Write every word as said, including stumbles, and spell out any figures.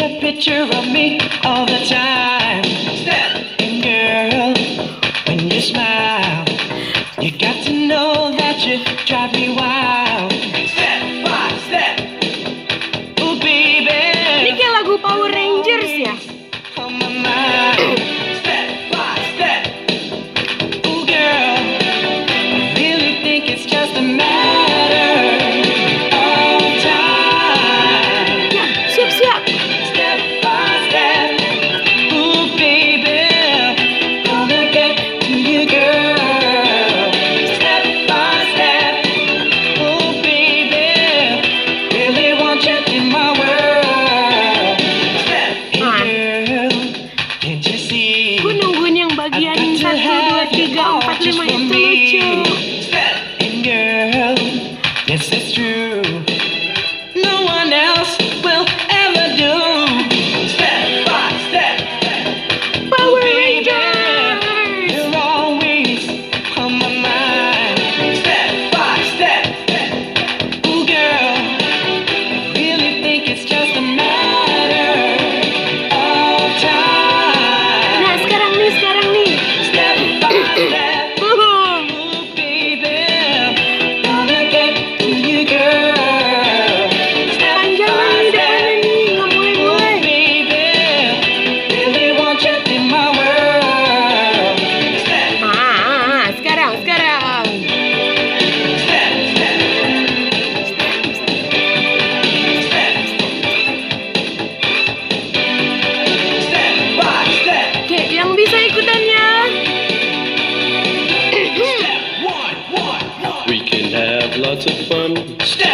a picture of me all the time. And girl, when you smile, you got to know that you drive me wild. Step by step, oh baby. Ini kayak lagu Power Rangers ya. On my mind. Step by step, oh girl, I really think it's just a matter of time. Ya, siap-siap. Step by step, oh baby, gonna get to you, girl. Step by step, oh baby, really want you in my world. Step, hey girl, can't you see? Gue nungguin yang bagian satu, dua, tiga, empat, lima itu lucu. And girl, yes it's true. No one else will ever do. Step by step, Power baby, Rangers. you're always on my mind. Step by step, ooh girl, I really think it's just a matter of time. Nah, sekarang nih, sekarang nih. Step by step, Boom. ooh baby, gonna get to you, girl. Step Panjangan by nih step, depannya nih, nggak ooh mulai-mulai. baby, really want you in my world. Step, Ah, sekarang, sekarang. step, step, step, step by step. Oke, yang bisa ikutannya. Step one, one, one. We can have lots of fun. Step